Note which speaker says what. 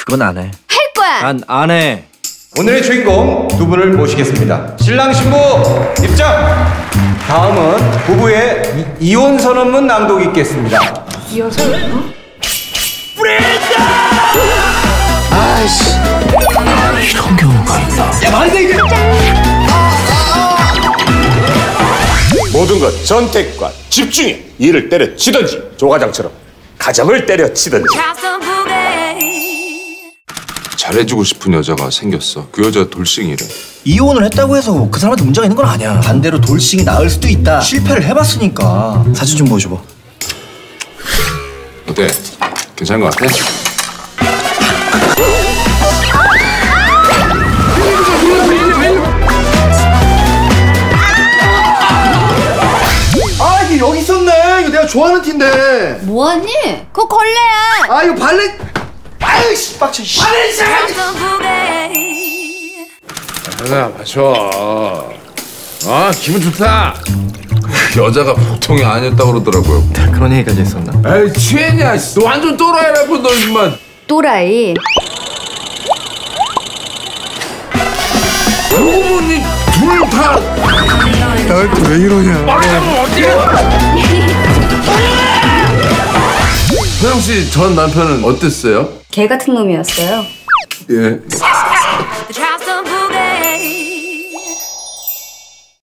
Speaker 1: 그건 안 해.
Speaker 2: 할 거야.
Speaker 1: 난 안 해.
Speaker 3: 오늘의 주인공 두 분을 모시겠습니다. 신랑 신부 입장! 다음은 부부의 이혼 선언문 낭독이 있겠습니다.
Speaker 2: 이혼 선언문?
Speaker 1: 아이씨. 이런 경우가 있나? 야, 말도 이게!
Speaker 4: 모든 것 선택과 집중해. 이를 때려치든지 조가장처럼 가정을 때려치든지.
Speaker 5: 잘해주고 싶은 여자가 생겼어. 그 여자 돌싱이래.
Speaker 1: 이혼을 했다고 해서 그 사람한테 문제가 있는 건 아니야. 반대로 돌싱이 나을 수도 있다. 실패를 해봤으니까. 사진 좀 보여줘봐.
Speaker 5: 어때? 괜찮은 것 같아?
Speaker 1: 아, 이게 여기 있었네. 이거 내가 좋아하는 티인데.
Speaker 2: 뭐하니? 그거 걸레야.
Speaker 1: 아, 이거 발레. 아이씨, 빡쳐. 발레 시작하지.
Speaker 5: 하나 마셔. 아, 기분 좋다. 여자가 보통이 아니었다고 그러더라고요.
Speaker 1: 그런 얘기까지 했었나?
Speaker 5: 에이, 취했냐? 너 완전 또라이라고 너 임마.
Speaker 2: 또라이.
Speaker 5: 그러고 보니 둘 다.
Speaker 1: 왜 이러냐?
Speaker 5: 말하면 어떻게? 소영 씨 전 남편은 어땠어요?
Speaker 2: 개 같은 놈이었어요.
Speaker 5: 예.